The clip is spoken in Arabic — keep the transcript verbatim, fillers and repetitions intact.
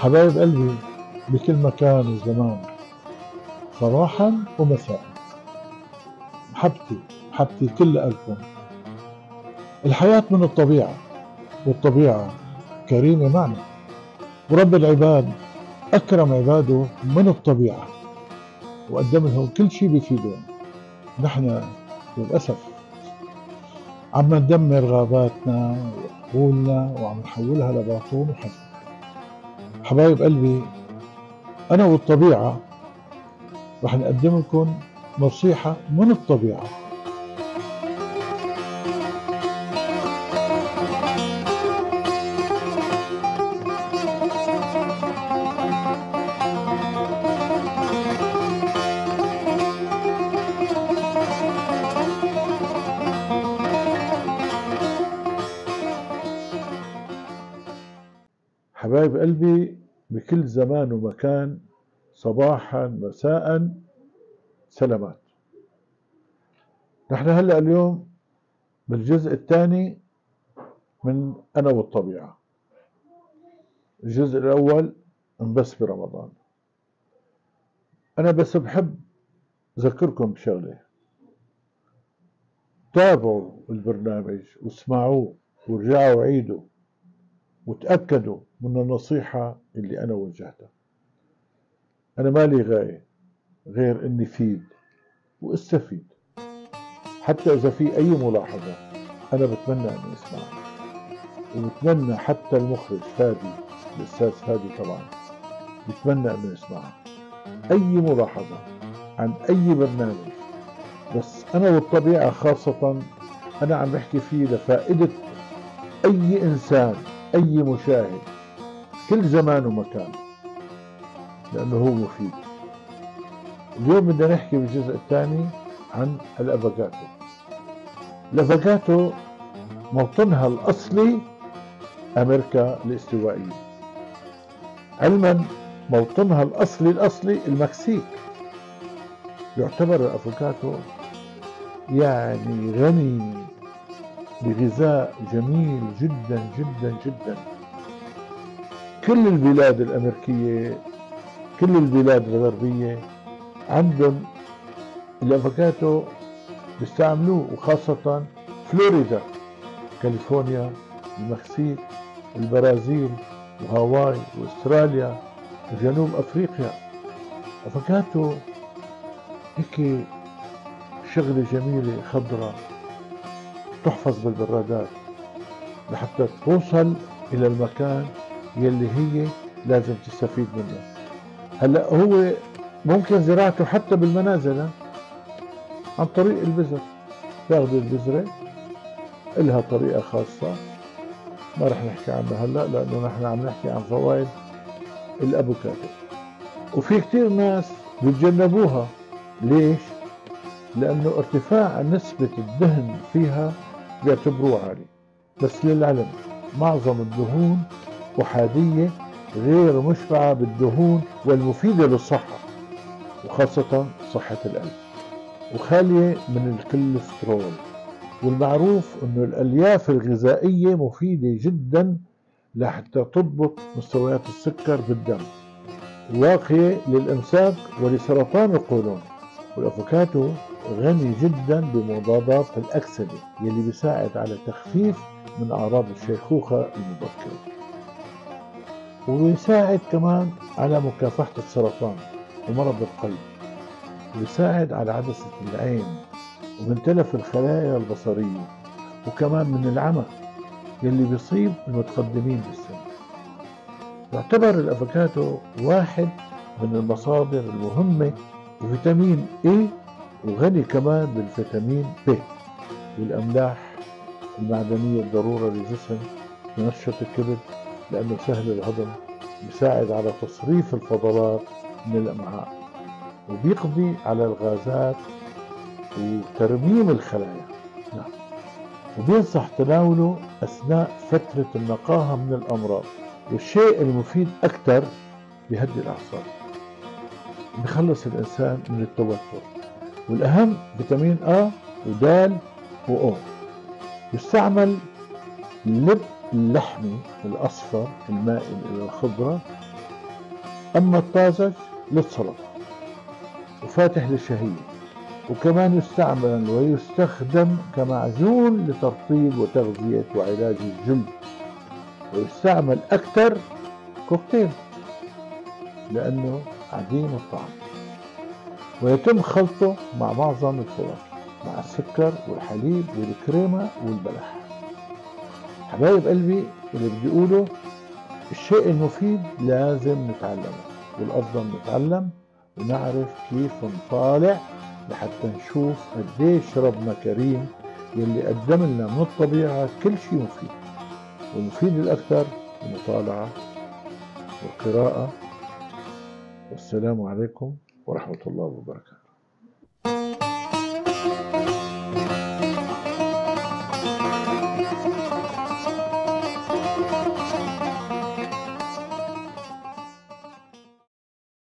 حبايب قلبي بكل مكان وزمان، صباحا ومساء، محبتي محبتي كل قلبكم. الحياة من الطبيعة، والطبيعة كريمة معنا، ورب العباد أكرم عباده من الطبيعة وقدم لهم كل شيء بيفيدهم. نحن للأسف عم ندمر غاباتنا وحقولنا وعم نحولها لباطون وحزن. حبايب قلبي، أنا والطبيعة رح نقدم لكم نصيحة من الطبيعة. حبايب قلبي بكل زمان ومكان، صباحا مساء، سلامات. نحن هلأ اليوم بالجزء الثاني من أنا والطبيعة. الجزء الأول انبس برمضان. أنا بس بحب أذكركم بشغلة، تابعوا البرنامج واسمعوه ورجعوا عيدوا وتأكدوا من النصيحة اللي أنا وجهتها. أنا مالي غاية غير إني فيد واستفيد، حتى إذا في أي ملاحظة أنا بتمنى أني أسمعها، وبتمنى حتى المخرج فادي، الأستاذ فادي طبعا، بتمنى أنه يسمعها. أي ملاحظة عن أي برنامج، بس أنا والطبيعة خاصة أنا عم بحكي فيه لفائدة أي إنسان، أي مشاهد، كل زمان ومكان، لأنه هو مفيد. اليوم بدنا نحكي بالجزء الثاني عن الأفوكادو. الأفوكادو موطنها الأصلي أمريكا الاستوائية، علما موطنها الأصلي الأصلي المكسيك. يعتبر الأفوكادو يعني غني بغذاء جميل جدا جدا جدا. كل البلاد الأمريكية، كل البلاد الغربية عندهم الأفوكادو بيستعملوه، وخاصة فلوريدا، كاليفورنيا، المكسيك، البرازيل، وهاواي، واستراليا، وجنوب افريقيا. افوكادو هيك شغلة جميلة خضراء تحفظ بالبرادات لحتى توصل الى المكان يلي هي لازم تستفيد منه. هلا هو ممكن زراعته حتى بالمنازل عن طريق البذر. تاخذ البذرة، إلها طريقة خاصة ما رح نحكي عنها هلا، لأنه نحن عم نحكي عن فوائد الأفوكادو. وفي كتير ناس بيتجنبوها. ليش؟ لأنه ارتفاع نسبة الدهن فيها بيعتبروه عالي. بس للعلم معظم الدهون أحادية غير مشبعة بالدهون والمفيدة للصحة، وخاصة صحة القلب، وخالية من الكوليسترول. والمعروف انه الالياف الغذائية مفيدة جدا لحتى تضبط مستويات السكر بالدم، واقية للامساك ولسرطان القولون. والافوكادو غني جدا بمضادات الاكسدة يلي بيساعد على تخفيف من اعراض الشيخوخة المبكرة، ويساعد كمان على مكافحة السرطان ومرض القلب، ويساعد على عدسة العين ومن تلف الخلايا البصرية، وكمان من العمى يلي بيصيب المتقدمين بالسن. يعتبر الأفوكادو واحد من المصادر المهمة بفيتامين A، وغني كمان بالفيتامين B والأملاح المعدنية الضرورة للجسم، ينشط الكبد لأنه سهل الهضم، بيساعد على تصريف الفضلات من الأمعاء، وبيقضي على الغازات وترميم الخلايا. نعم. وبينصح تناوله أثناء فترة النقاهة من الأمراض. والشيء المفيد أكثر بيهدي الأعصاب، بيخلص الإنسان من التوتر. والأهم فيتامين A ودال وأو. يستعمل لب اللحمي الأصفر المائل إلى الخضرة أما الطازج للسلطة وفاتح للشهية، وكمان يستعمل ويستخدم كمعجون لترطيب وتغذية وعلاج الجلد، ويستعمل أكثر كوكتيل لأنه عديم الطعم، ويتم خلطه مع معظم الفواكه مع السكر والحليب والكريمة والبلح. حبايب قلبي، اللي بدي أقوله الشيء المفيد لازم نتعلمه، والأفضل نتعلم ونعرف كيف نطالع لحتى نشوف قديش ربنا كريم يلي قدم لنا من الطبيعة كل شيء مفيد، والمفيد الأكثر المطالعة والقراءة. والسلام عليكم ورحمة الله وبركاته.